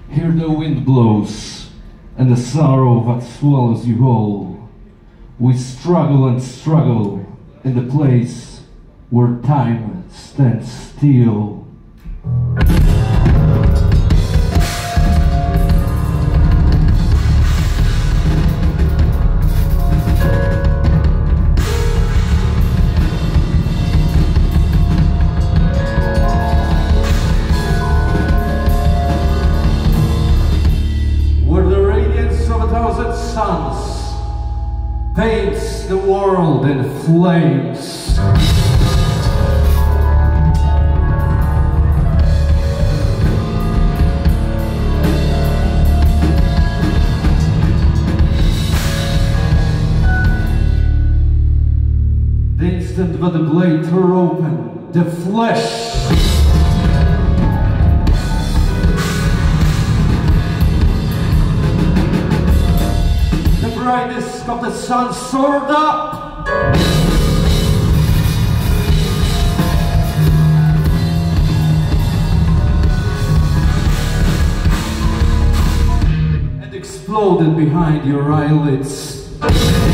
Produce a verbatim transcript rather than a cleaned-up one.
Here the wind blows, and the sorrow that swallows you whole. We struggle and struggle in the place where time stands still. Suns paints the world in flames. The instant that the blade tore open, the flesh brightness of the sun soared up. And exploded behind your eyelids.